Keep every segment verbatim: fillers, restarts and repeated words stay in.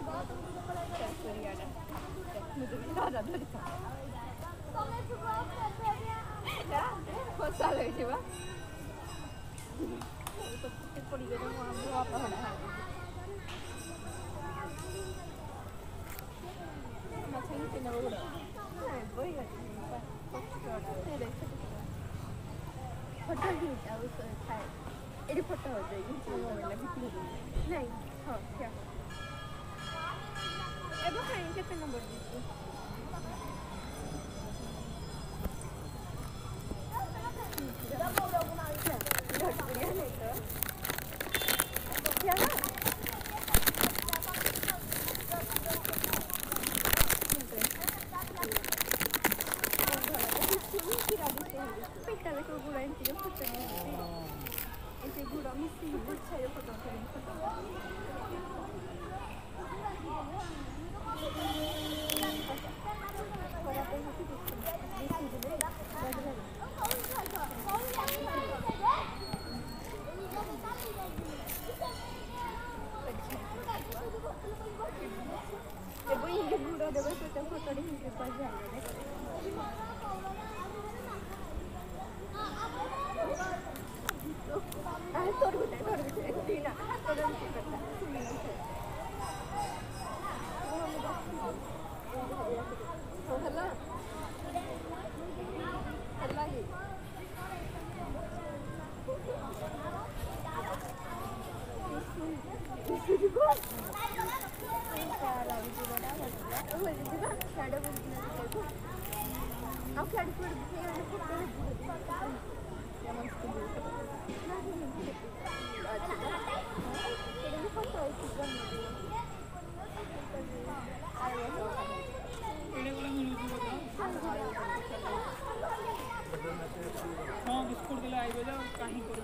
मुझे भी ज़्यादा डर था क्या बहुत साल है जीवा तो कितने पड़ी गए तो वहाँ भी वापस होना है मैं चाहिए कि ना वो नहीं वही है फोटो भी था उस था ये फोटो हो जाएगी वो वाला भी नहीं हाँ क्या अब कहीं कितने नंबर दीजिए क्या ना Pekala ko gula yung tiyo ko sa mga ito gula mi sibut sa'yo ko tong kaling ko para pa yung tiyo ko Ibu ini gula dapat foto-foto di sini saja Ah, थोड़ी बहुत है, थोड़ी बहुत है, तीना, थोड़ा बहुत करता है, सुनिए ना वो हमें बात तो हल्ला, हल्ला ही, इसी को, सारा भी बड़ा है, वो ये देखा, शैडो भी दिखने को, अब शैडो पर दिखने वाले को पहले या मस्त दिखता अच्छा ये भी फोटो है कितना मुझे आया है एड़े वाला मिल गया हां बिस्कुट दिला आई बजा काहे कर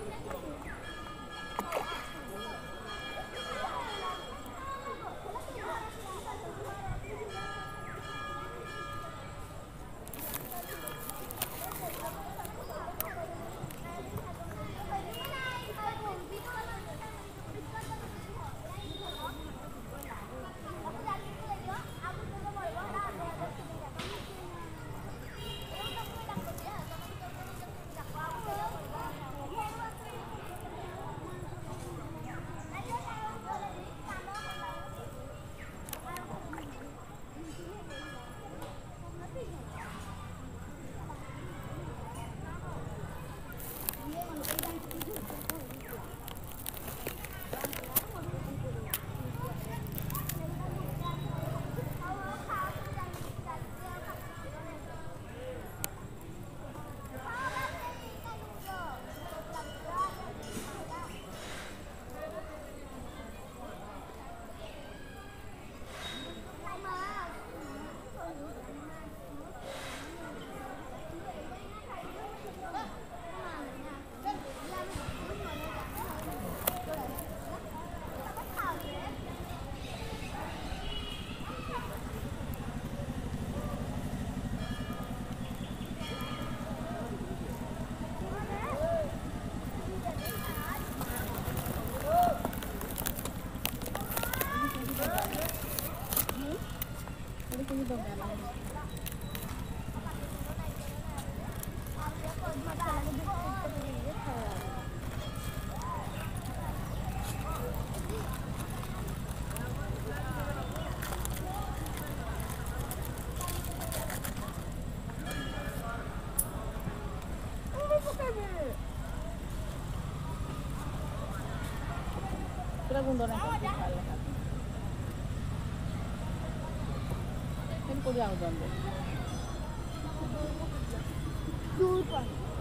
Segundo na ko. Kan ko diang don. Super.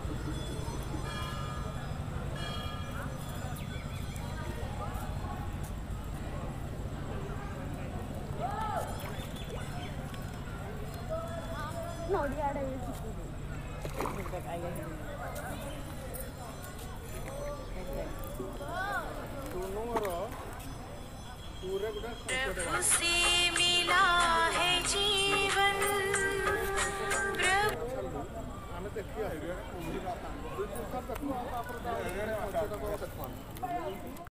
No, dia ada di situ. Dekat ayah ini. प्रभु से मिला है जीवन प्रभु